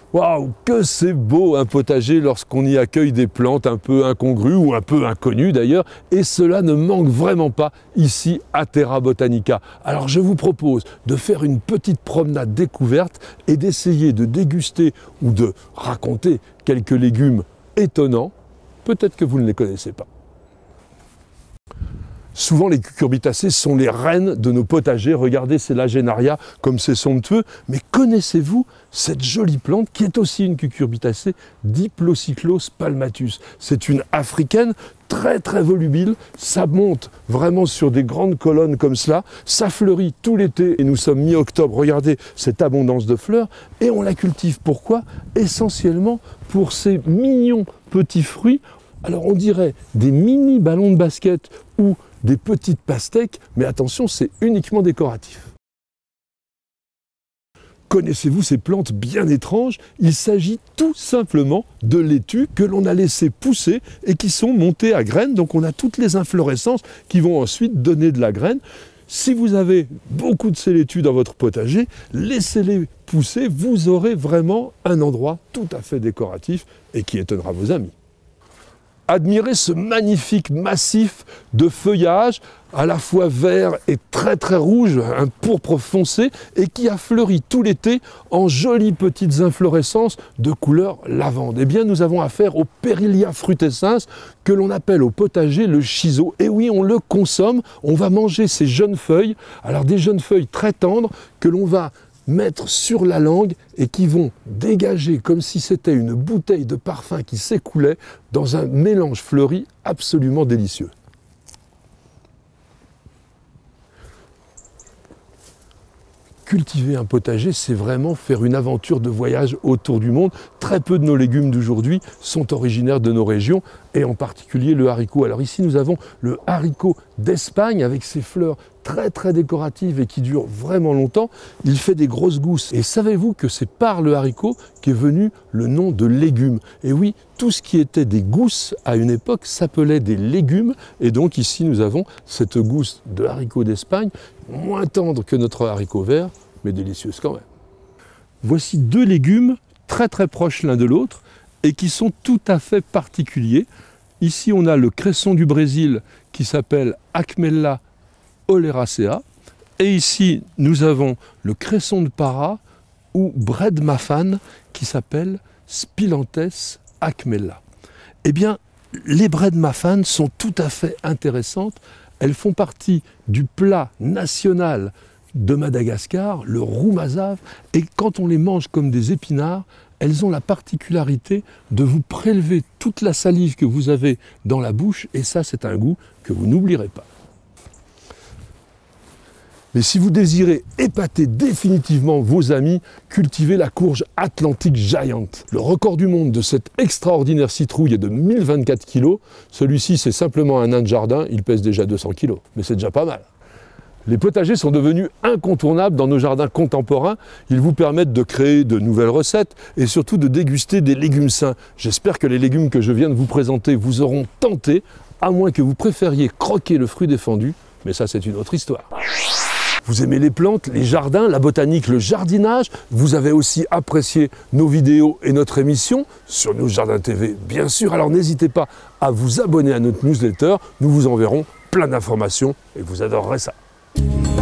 Waouh, que c'est beau un potager lorsqu'on y accueille des plantes un peu incongrues ou un peu inconnues d'ailleurs, et cela ne manque vraiment pas ici à Terra Botanica. Alors je vous propose de faire une petite promenade découverte et d'essayer de déguster ou de raconter quelques légumes étonnants. Peut-être que vous ne les connaissez pas. Souvent, les cucurbitacées sont les reines de nos potagers. Regardez, c'est l'Agenaria, comme c'est somptueux. Mais connaissez-vous cette jolie plante qui est aussi une cucurbitacée, Diplocyclos palmatus? C'est une africaine très très volubile. Ça monte vraiment sur des grandes colonnes comme cela. Ça fleurit tout l'été et nous sommes mi-octobre. Regardez cette abondance de fleurs. Et on la cultive. Pourquoi? Essentiellement pour ces mignons petits fruits. Alors on dirait des mini ballons de basket ou des petites pastèques, mais attention, c'est uniquement décoratif. Connaissez-vous ces plantes bien étranges? Il s'agit tout simplement de laitues que l'on a laissées pousser et qui sont montées à graines. Donc on a toutes les inflorescences qui vont ensuite donner de la graine. Si vous avez beaucoup de ces laitues dans votre potager, laissez-les pousser. Vous aurez vraiment un endroit tout à fait décoratif et qui étonnera vos amis. Admirez ce magnifique massif de feuillage à la fois vert et très très rouge, un pourpre foncé, et qui a fleuri tout l'été en jolies petites inflorescences de couleur lavande. Eh bien, nous avons affaire au Perilia frutescens, que l'on appelle au potager le chiso. Et oui, on le consomme, on va manger ces jeunes feuilles, alors des jeunes feuilles très tendres que l'on va mettre sur la langue et qui vont dégager comme si c'était une bouteille de parfum qui s'écoulait dans un mélange fleuri absolument délicieux. Cultiver un potager, c'est vraiment faire une aventure de voyage autour du monde. Très peu de nos légumes d'aujourd'hui sont originaires de nos régions, et en particulier le haricot. Alors ici, nous avons le haricot d'Espagne avec ses fleurs très très décoratives et qui durent vraiment longtemps. Il fait des grosses gousses. Et savez-vous que c'est par le haricot qu'est venu le nom de légumes? Et oui, tout ce qui était des gousses à une époque s'appelait des légumes. Et donc ici, nous avons cette gousse de haricot d'Espagne, moins tendre que notre haricot vert, mais délicieuse quand même. Voici deux légumes très très proches l'un de l'autre et qui sont tout à fait particuliers. Ici, on a le cresson du Brésil qui s'appelle Acmella oleracea. Et ici, nous avons le cresson de Para ou Bredmafan qui s'appelle Spilanthes acmella. Eh bien, les Bredmafan sont tout à fait intéressantes. Elles font partie du plat national de Madagascar, le roumazave. Et quand on les mange comme des épinards, elles ont la particularité de vous prélever toute la salive que vous avez dans la bouche. Et ça, c'est un goût que vous n'oublierez pas. Mais si vous désirez épater définitivement vos amis, cultivez la courge Atlantic Giant. Le record du monde de cette extraordinaire citrouille est de 1024 kg. Celui-ci, c'est simplement un nain de jardin, il pèse déjà 200 kg. Mais c'est déjà pas mal. Les potagers sont devenus incontournables dans nos jardins contemporains. Ils vous permettent de créer de nouvelles recettes et surtout de déguster des légumes sains. J'espère que les légumes que je viens de vous présenter vous auront tenté, à moins que vous préfériez croquer le fruit défendu. Mais ça, c'est une autre histoire. Vous aimez les plantes, les jardins, la botanique, le jardinage. Vous avez aussi apprécié nos vidéos et notre émission sur News Jardin TV, bien sûr. Alors n'hésitez pas à vous abonner à notre newsletter. Nous vous enverrons plein d'informations et vous adorerez ça.